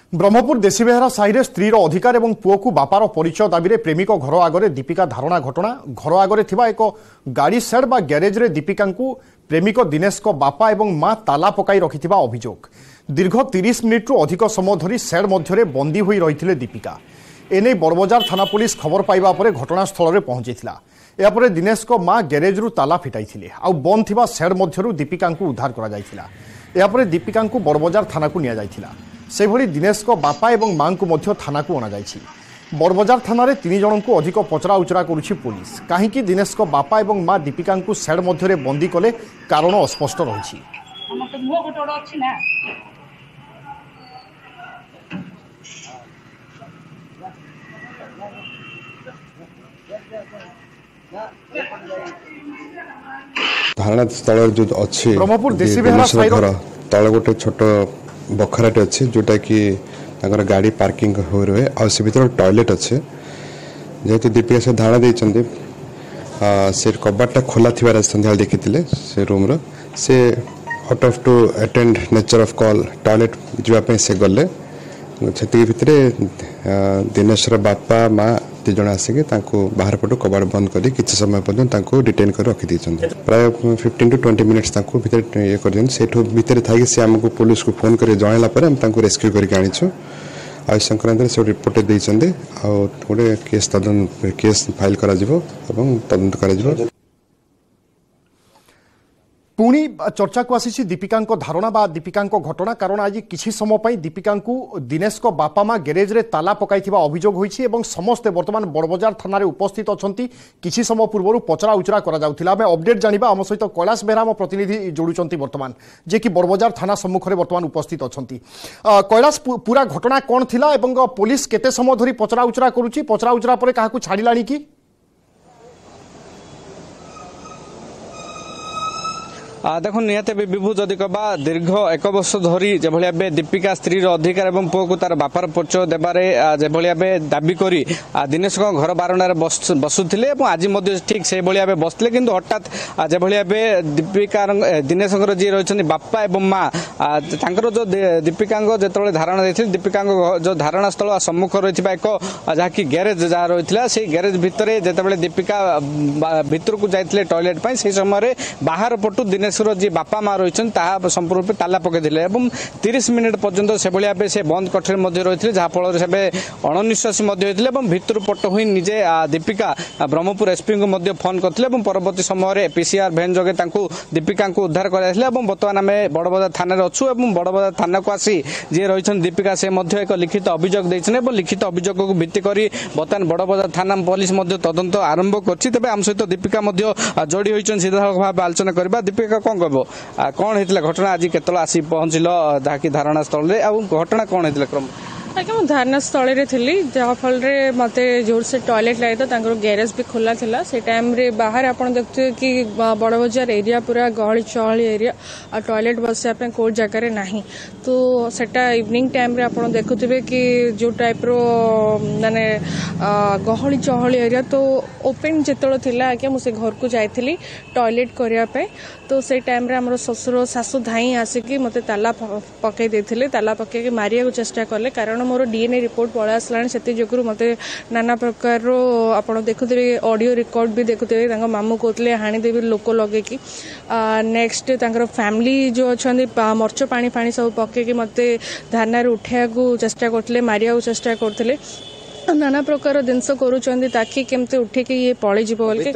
ब्रह्मपुर देशीबेहरा साहिरे स्त्रीर अधिकार और पुओ को बापार परिचय दाबी प्रेमिक घर आगे दीपिका धारणा घटना घर आगे एक गाड़ी सेड बा ग्यारेज रे दीपिका प्रेमिक दिनेश को बापा और मां ताला पकाई रखि अभियोग दीर्घ 30 मिनिट्रु अधिक समय धरी सेड मध्य बंदी हो रही दीपिका एने बड़बजार थाना पुलिस खबर पाइबा परे घटनास्थल में पहुंचीला। यापर दिनेश को मां ग्यारेज रु ताला फिटाई आउ बंद थिबा सेड मध्यरु दीपिका उद्धार करा जायथिला। यापर दीपिका बड़बजार थाना को निया जायथिला। सेभली दिनेश को बापा और मां को मध्य थाना को अणा जायछि। बड़बजार थाना 3 जन को अधिक पचरा उचरा करुछि पुलिस। काहेकि दिनेश को बापा और मां दीपिका सेड मध्य बंदी कले कारण अस्पष्ट रही। धारणा स्थल जो अच्छी ब्रह्मपुर देशीबेहरा तले गोटे छोट बखराटे अच्छे जोटा कि गाड़ी पार्किंग हो रहे और से भीतर टॉयलेट अच्छे जेहेतु दीपिका से धारणा देते से कबाटा खोला थी सन्ध्या देखी से रूम से out of to attend nature of call toilet जावाई से गले से भितर दिनेश बापा माँ दु जन आसिक बाहर पटू कबाड़ बंद कर किसी समय पर्यंत डिटेन कर रखी प्राय 15 to 20 मिनिट्स भीतर ये कर भितर थी सी आमको पुलिस को फोन कर जनला रेस्क्यू करके आनीचु आ संक्रांत से रिपोर्ट देते गोटे केस फाइल कर तदंत कर पुणी चर्चा को आसी दीपिका धारणा बा दीपिका घटना कारण आज किसी समय दीपिका दिनेश को बापा माँ गैरेज रे ताला पकाई अभियोग होइछि एवं समस्ते वर्तमान बड़बजार थाना उपस्थित अछंती। किसी समय पूर्व पचरा उचरा करा जाउथिला। आमे अपडेट जानिबा आम सहित कैलाश बेहरा आम प्रतिनिधि जोड़ुचंती वर्तमान जे कि बड़बजार थाना सम्मुख में वर्तमान उपस्थित अछंती। कैलाश पूरा घटना कौन थिला एवं पुलिस केते समय धरी पचरा उचरा करुछि पचरा उचरा परे काहाकू छाड़िलानी कि देखो निहत विभू जदि कबा दीर्घ 1 वर्ष धरी जो भाई दीपिका स्त्री अधिकार और पुओ को तार बापार परिचय देबारे जो भाई दाबी करी दिनेश को घर बारंडार बसुले आज ठीक से भाई बसले किंतु हठात जो भाई दीपिका दिनेश जी रही बापा और माँ जो दीपिका जो धारणा देते दीपिका जो धारणा स्थल सम्मुख रही एक जहाँकि ग्यारेज जहाँ रही से ग्यारेज भितर जो दीपिका भितर को जाते टॉयलेट से समय बाहर पटू दिनेश जी बापा माँ रही संपूर्ण रूप ताला पकई 30 मिनिट पर्यंत से भाव से बंद कक्षे रही जहाँफल से अणनिश्वासी होते भितर पट हुई निजे दीपिका ब्रह्मपुर एसपी को फोन करते परवर्ती समय पीसीआर भैन जोगे दीपिका उद्धार कर बर्तमान आम बड़बजार थाना अच्छु और बड़बजार थाना को आसी जी रही दीपिका से एक लिखित अभियोग देते लिखित अभियोग को भित्ति कर बर्तमान बड़बजार थाना पुलिस तदंत आरंभ कर आम सहित दीपिका जोड़ी होती सीधा सड़क भाव आलोचना करवा। दीपिका कौन कह कौन होता घटना आज केत आसी पहुँचल जहाँकि धारणा स्थल घटना कौन होता क्रम आगे मुझे धारणा स्थल में थी जहाँफल मत जोर से टॉयलेट लगे तो गैरेज भी खोला था से टाइम रे बाहर आप देखते कि बड़बजार एरिया पूरा गहली चहली एरिया और टॉयलेट बसवाई कौ जगार ना तो सेटा इवनिंग टाइम रे आप देखुवे कि जो टाइप रो माने गहली चहली एरिया तो ओपन जिते थिला आगे मुझे घर को जाइली टॉयलेट करने तो से टाइम रे हमर ससुर सासु धाई आसिक मत ताला पकई देथिले ताला पकई मारिया को चेष्टा कले कारण मोर डीएनए रिपोर्ट पड़ा आसला से जोगुरु मत नाना प्रकार आप देखुवे ऑडियो रिकॉर्ड भी देखुवे मामू कहते हाणीदेवी लोक लगे कि नेक्स्ट फैमिली जो अच्छा मर्च पानी फाणी सब पकईकि मत धारणा उठा चेष्टा करते मारिया चेष्टा करते नाना प्रकार जिनस करुँचे केमती उठिक ये पलैज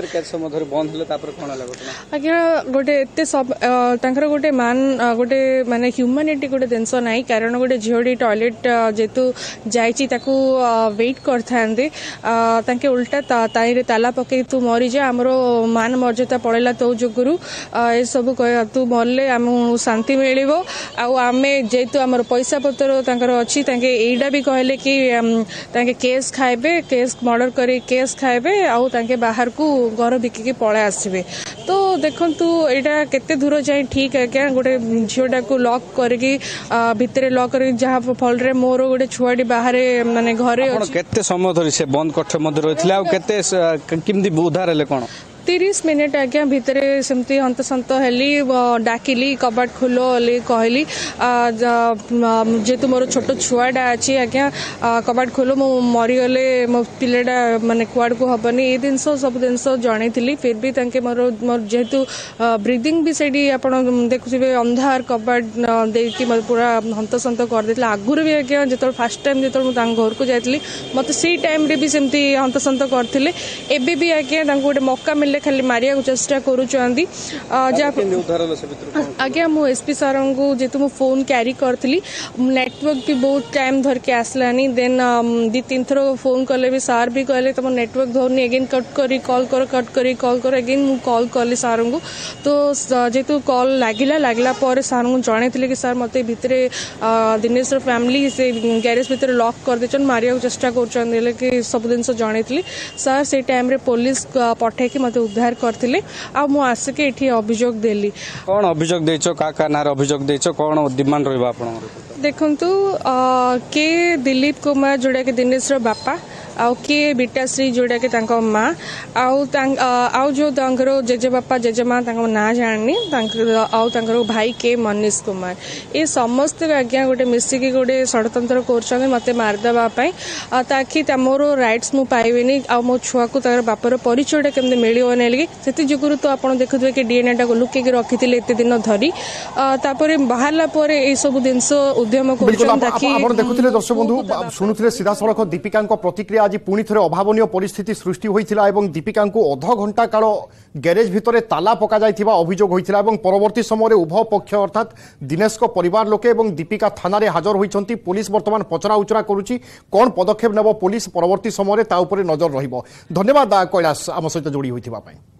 आज्ञा गोटे गोटे मान गोटे माने ह्यूमानिटी गोटे जिनस ना कारण गोटे झीटी टॉयलेट जेतु जाइए वेट करते उल्टा ताला पकई तू मरी जा आमर मान मर्यादा पड़ेगा तो जोगुरु ये सब तू मरले आम शांति मिल आम जेतु आमर पैसा पतर अच्छी यहीटा भी कहले कि केस खाइबे केस मर्डर करी केस खाइबे आउ तांके बाहर को घर बिकिकी पळा आसबे तो देखंतु एटा केते दूर जाय ठीक है क्या गोटे झीटा को लॉक करके भितरे लॉक कर जहाँ फल रे मोर गोटे छुआटी बाहर माने घरे केते समय धरी से बंद कक्ष मध्ये रहिथिला आ केते किमदी उद्धार हेले कोन 30 मिनिट आज्ञा भितर सेमती हंतसंत हेली डाकिली कबाट खोल कहली जेहेतु मोर छोट छुआटा अच्छी आज्ञा कबाट खोल मु मरीगले मो पिलाटा माने कुआड़ को हबनी ये जिन सब जिन जन फिर भी तांके मोर मोर जेहेतु ब्रीदिंग भी से आप देखुए अंधार कबाट देकी पूरा हंतसंत करदे आगुरी भी आज्ञा जो फास्ट टाइम जो घर को जाइली मत से टाइम रे भी सेमती हंतसंत करते एबे भी आज्ञा गोटे मौका मिले खाली मारिया चेष्टा करुँच आज्ञा मु एसपी सर को जेतु मु फोन कैरी करी नेटवर्क भी बहुत टाइम धर के आसलानी देन 2-3 थर फोन कले भी सार भी कहले तुम नेटवर्क धरनी एगेन कट करी कॉल कर एगेन मु कॉल कली सार को तो जेतु कॉल लागला पर सार को जन कि सार मत भितर दिनेश फैमिली से गैरेज भितर लॉक कर देछन मारिया चेष्टा कर कि सब जिन जन सार से टाइम रे पुलिस पठे मत उद्धार करते आ मु आसिके एठी अभियोग देली कौन अभियोग देछो का नार अभियोग देछो कौन डिमांड रहबा आपन देखंतु के दिलीप कुमार जोड़ा के दिनेश रो बापा आउ किए बीटाश्री जोड़ा के माँ आउ जो जेजे बापा जेजे माँ ना जानी आउ भाई के मनीष कुमार ये समस्त आज्ञा गोटे मिसिकी गोटे षड़यंत्र कर मत मारदेवाई ताकि मोर राइट्स मु पाइबेनी आ मो छुआ को बापर परिचयटा केमती मिलने लगे से जुगुरु तो आप देखुए कि डीएनए टाक लुकेक रखी एत दिन धरी बाहरला ये सब जिनस उद्यम देखुले दर्शक बंधु शुणुले सीधा सड़क दीपिका प्रतिक्रिया आज पुणी थे अभावन परिस्थिति सृष्टि होता है दीपिका को अध घंटा काल गैरेज भितर ताला पका जाइथिबा अभियोग होता है परवर्ती समय उभय पक्ष अर्थात दिनेश को परिवार लोके दीपिका थाना रे हाजर होइछंती पुलिस वर्तमान पचरा उचरा करुची कौन पदक्षेप नेब पुलिस परवर्ती समय नजर रहिबो। धन्यवाद कैलाश आम सहित जोड़ी होइथिबा पई।